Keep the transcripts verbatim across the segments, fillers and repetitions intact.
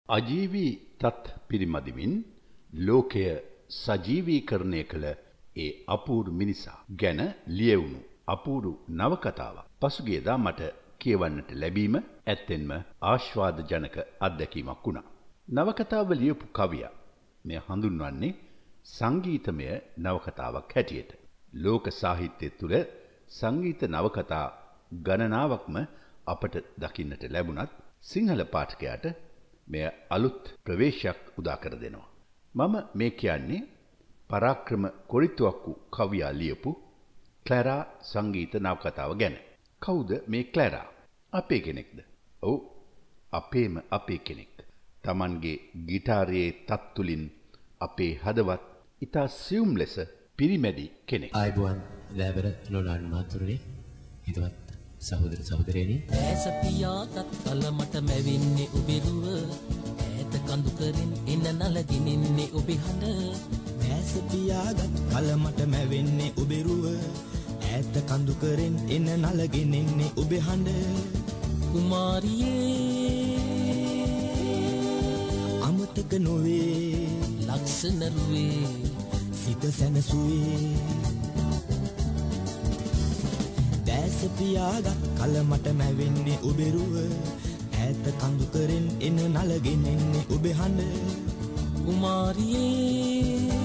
අජීවී තත් පිරිමදිමින් ලෝකය සජීවීකරණය කළ ඒ අපූර්ව මිනිසා ගැන ලියවුණු අපූර්ව නවකතාවක් පසුගියදා මට කියවන්නට ලැබීම ඇත්තෙන්ම ආශ්වාදජනක අත්දැකීමක් වුණා. නවකතාව ලියපු කවියා මෙය හඳුන්වන්නේ සංගීතමය නවකතාවක් හැටියට. ලෝක සාහිත්‍යය තුළ සංගීත නවකතා ගණනාවක්ම අපට දකින්නට ලැබුණත් සිංහල පාඨකයාට මෙය අලුත් ප්‍රවේශයක් උදා කර දෙනවා. මම මේ කියන්නේ පරාක්‍රම කොරිතුවක්කු කවියා ලියපු ක්ලැරා සංගීත නවකතාව ගැන. කවුද මේ ක්ලැරා? අපේ කෙනෙක්ද? ඔව්, අපේම අපේ කෙනෙක්. Tamanගේ ගිටාරයේ තත් තුලින් අපේ හදවත් ඉතා සියුම් ලෙස පිරිමැදි කෙනෙක්. ආයිබුවන් ලැබර ලොලාන් මාතුරුනි හිතවත් සහෝදර සහෝදරයනි. ඇස පියාටත් කලමට මැවින්නේ ඔබෙරුව ඈත කඳු කරින් එන නලගිනින්නේ ඔබේ හඬ. ඇස පියාගත් කලමට මැවෙන්නේ ඔබෙරුව ඈත කඳු කරින් එන නලගිනින්නේ ඔබේ හඬ. කුමාරියේ අමතක නොවේ ලක්ෂණ රුවේ සිත සැනසුවේ. දැස පියාගත් කලමට මැවෙන්නේ ඔබෙරුව ඈත කඳු කරින් එන නලගිනින්නේ ඔබේ හඬ. කුමාරියේ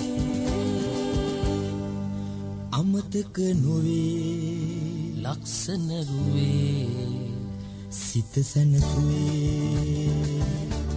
අමතක නොවේ ලක්ෂණ රුවේ සිත සැනසුවේ.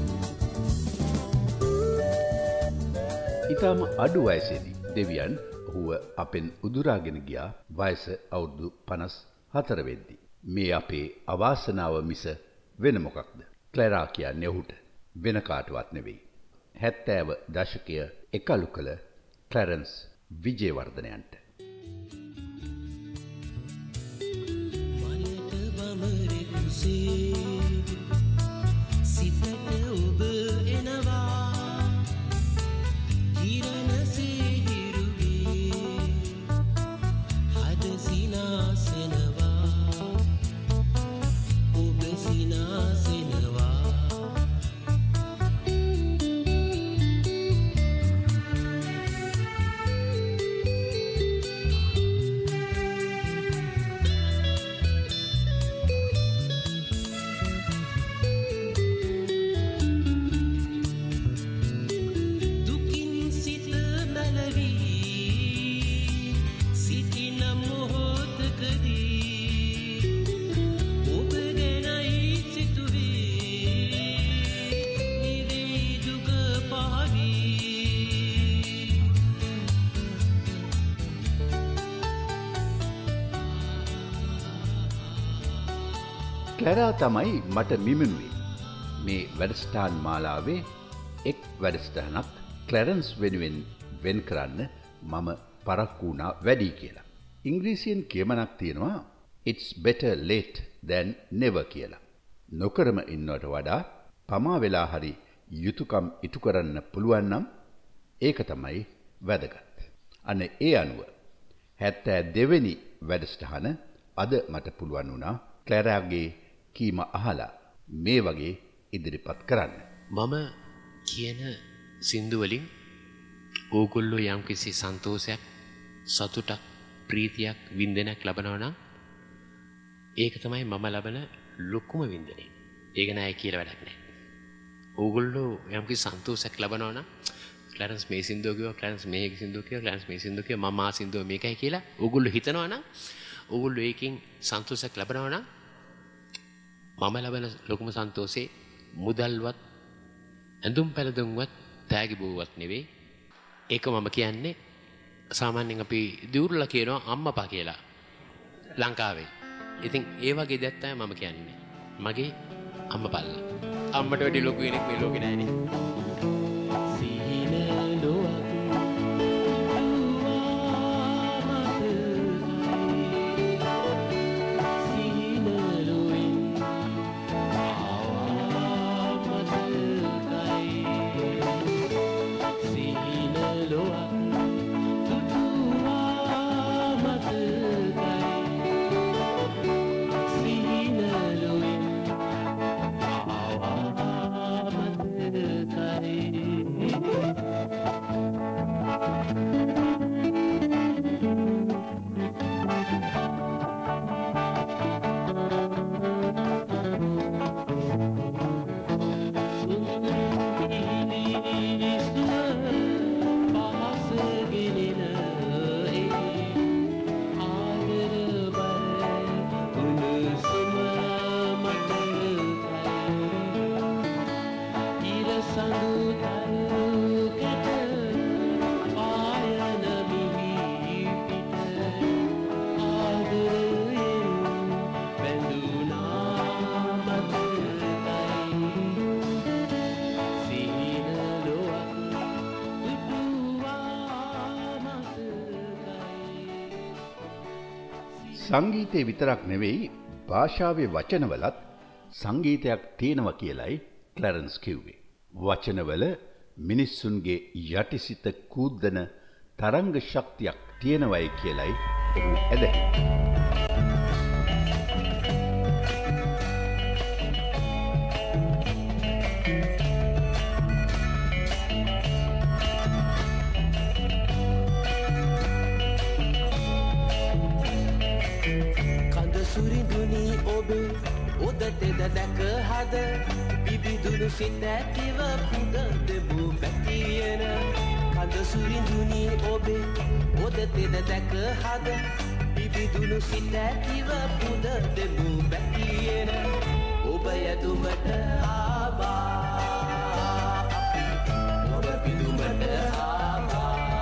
ඊටම අඩු වයසේදී දෙවියන් ඔහුව අපෙන් උදුරාගෙන ගියා වයස අවුරුදු පනස් හතර වෙද්දී. මේ අපේ අවාසනාව මිස වෙන මොකක්ද? ක්ලැරා කියන්නේ ඔහුට වෙන කාටවත් නෙවෙයි. හැත්තෑව දශකය එකලු කළ ක්ලැරන්ස් විජේවර්ධනයන්ට. සිතට ඔබ එනවා කිරණ සිහිරුගේ හද සිනාසෙනවා ඔබ සිනාසෙනවා. ක්ලැරා තමයි මට මිමුණුවේ. මේ වැඩසටහන් මාලාවේ එක් වැඩසටහනක් ක්ලැරන්ස් වෙනුවෙන් වෙන් කරන්න මම පරක්කු වුණා වැඩි කියලා. ඉංග්‍රීසියෙන් කියමනක් තියෙනවා it's better late than never කියලා. නොකරම ඉන්නවට වඩා පමා වෙලා හරි යුතුයකම් ඉටු කරන්න පුළුවන් නම් ඒක තමයි වැදගත්. අන්න ඒ අනුව හැත්තෑ දෙවෙනි වැඩසටහන අද මට පුළුවන් වුණා ක්ලැරාගේ කීම අහලා මේ වගේ ඉදිරිපත් කරන්න. මම කියන සින්දු වලින් ඕගොල්ලෝ යම්කිසි සන්තෝෂයක්, සතුටක්, ප්‍රීතියක්, වින්දනයක් ලබනවා නම් ඒක තමයි මම ලබන ලොකුම වින්දනය. ඒක නෑ කියලා වැඩක් නෑ. ඕගොල්ලෝ යම්කිසි සන්තෝෂයක් ලබනවා නම් ක්ලැරන්ස් මේ සින්දුව කිව්වා, ක්ලැරන්ස් මේ සින්දුව කිව්වා, ක්ලැරන්ස් මේ සින්දුව කිව්වා, මම ආ සින්දුව මේකයි කියලා ඕගොල්ලෝ හිතනවා නම් ඕගොල්ලෝ ඒකෙන් සන්තෝෂයක් ලබනවා නම් මම ලබන ලොකුම සන්තෝෂේ මුදල්වත් ඇඳුම් පැළඳුම්වත් තෑගි බෝවත් නෙවෙයි. ඒක මම කියන්නේ සාමාන්‍යයෙන් අපි දියුරුලා කියනවා අම්මපා කියලා ලංකාවේ. ඉතින් ඒ වගේ දෙයක් තමයි මම කියන්නේ. මගේ අම්මපල්ලා. අම්මට වැඩි ලොකු කෙනෙක් මේ ලෝකේ නැහැ Mata සංගීතය විතරක් නෙවෙයි භාෂාවේ වචනවලත් සංගීතයක් තියෙනවා කියලයි ක්ලැරන්ස් කිව්වේ. වචනවල මිනිස්සුන්ගේ යටිසිත කූද්දන තරංග ශක්තියක් තියෙනවයි කියලයි ඔහු ඇදහින්නේ. ඔදතෙද දැක හද බිබිදුනු සිත ඇතිව පුද දෙබූ පැතියන කඳ සුරිඳුනි ඔබේ ඔදතෙද දැක හද බිබිදුනු සිත ඇතිව පුද දෙබූ පැතියන ඔබ යදුමට ආවා අපි ඔබ පිදුමට ආවා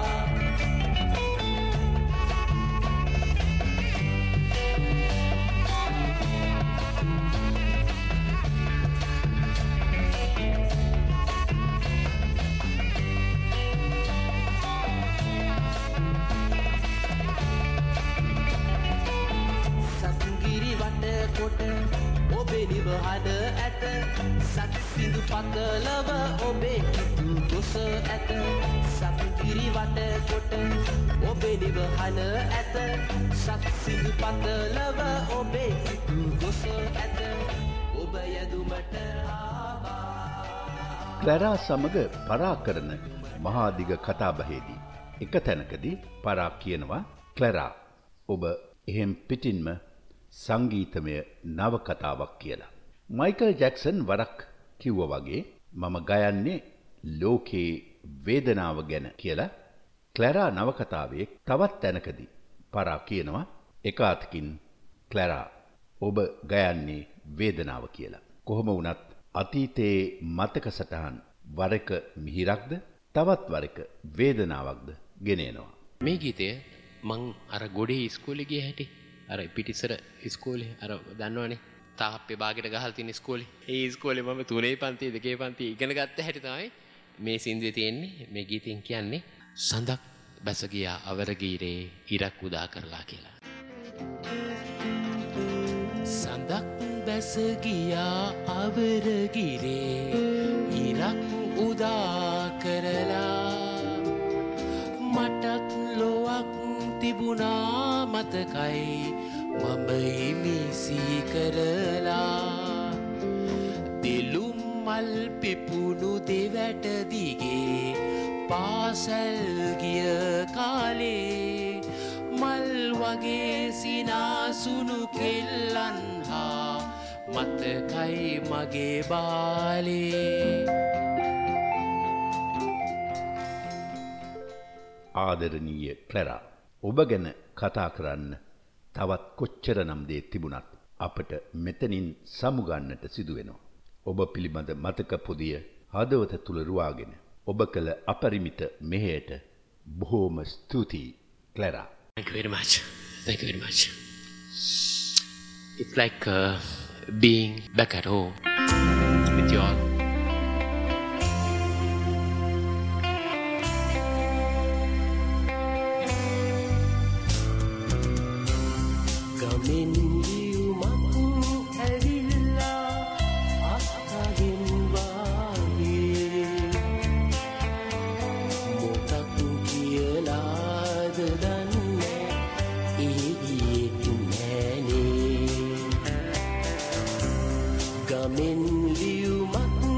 ඔබේ නිවහන ඇත සත්සිඳු පතලව ඔබේ කිතු ගොස ඇත සත්කිරි වට කොට ඔබේ නිවහන ඇත සත්සිඳු පතලව ඔබේ කිතු ගොස ඇත ඔබ යදුමට ආවා. ක්ලැරා සමග පරා කරන මහාදිග කතාබහේදී එක තැනකදී පරා කියනවා ක්ලැරා ඔබ එහෙම් පිටින්ම සංගීතමය නවකතාවක් කියලා. මයිකල් ජැක්සන් වරක් කිව්වා වගේ මම ගයන්නේ ලෝකේ වේදනාව ගැන කියලා ක්ලැරා නවකතාවේ තවත් තැනකදී පරා කියනවා එක අතකින් ක්ලැරා ඔබ ගයන්නේ වේදනාව කියලා. කොහොම වුණත් අතීතයේ මතක සටහන් වර එක මිහිරක්ද තවත් වර එක වේදනාවක්ද ගෙනෙනවා. මේ ගීතය මං අර ගොඩේ ඉස්කෝලේ ගිය හැටි අර පිටිසර ඉස්කෝලේ අර දන්නවනේ තාප්පේ බාගෙට ගහලා තියෙන ඉස්කෝලේ. ඒ ඉස්කෝලේ මම තුනේ පන්තියේ දෙකේ පන්තියේ ඉගෙන ගත්ත හැටි තමයි මේ සින්දුවේ තියෙන්නේ. මේ ගීතෙන් කියන්නේ සඳක් බැස ගියා අවර ගීරේ ඉරක් උදා කරලා කියලා. සඳක් බැස ගියා අවර ගීරේ ඉරක් උදා කරලා මටත් ලොවක් තිබුණා මතකයි මම ඉමිසි කරලා දෙලුම් මල් පිපුණු දෙවැට දිගේ පාසල් ගිය කාලේ මල් වගේ සිනාසුණු කෙල්ලන් හා මතකයි මගේ බාලේ. ආදරණීය ක්ලැරා ඔබ ගැන කතා කරන්න තවත් කොච්චර නම් දේ තිබුණත් අපට මෙතනින් සමුගන්නට සිදු වෙනවා. ඔබ පිළිබඳ මතක පොදිය හදවත තුල රුවාගෙන ඔබ කළ අපරිමිත මෙහෙයට බොහෝම ස්තුතියි ක්ලැරා. Thank you very much. Thank you very much. It's like uh, being back at home with you all. Gamin liu mak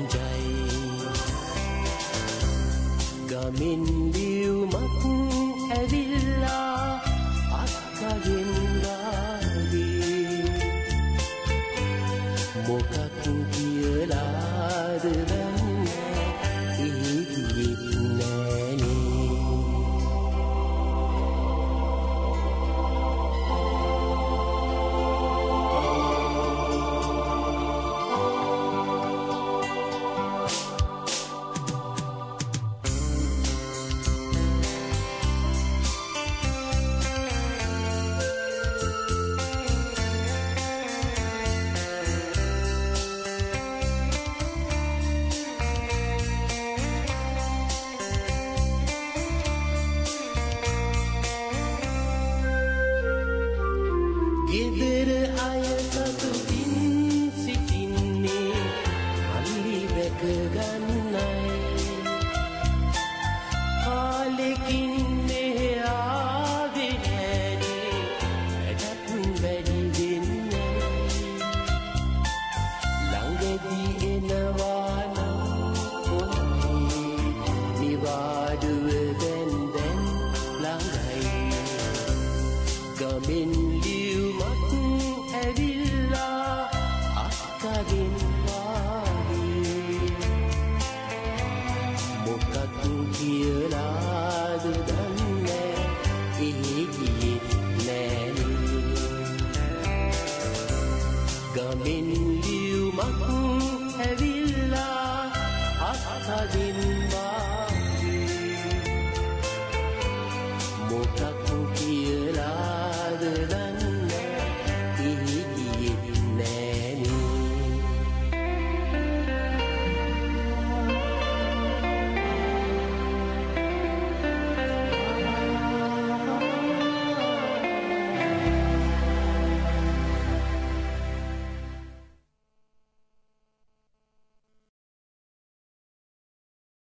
පුංජයි ගමින් දියුමක් ඇවිල්ලා අත්කගෙන් වාගේ මොකක් කියලාද දන්නේ ඉහිදුවෙත් නෑනේ ගෙදර අය සතුටින් සිටින්නේ මල්ලි දැක ගන්න